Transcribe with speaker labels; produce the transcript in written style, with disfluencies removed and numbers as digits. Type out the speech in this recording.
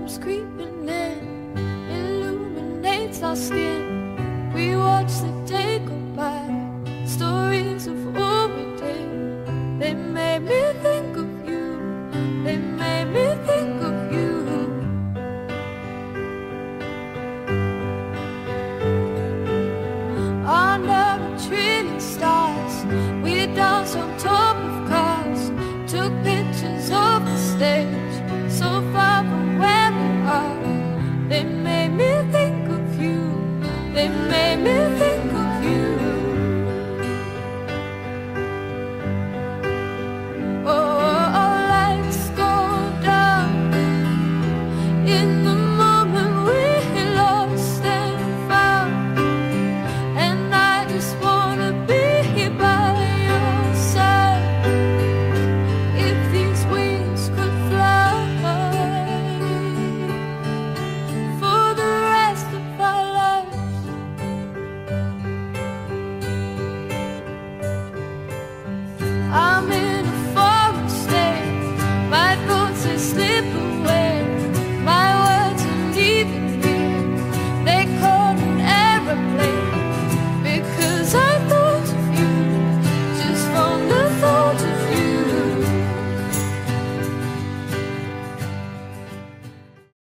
Speaker 1: comes creeping in, illuminates our skin. We watch the day go by, stories of what we did. They made me think of you, they made me think of you. Under a trillion stars, we dance on top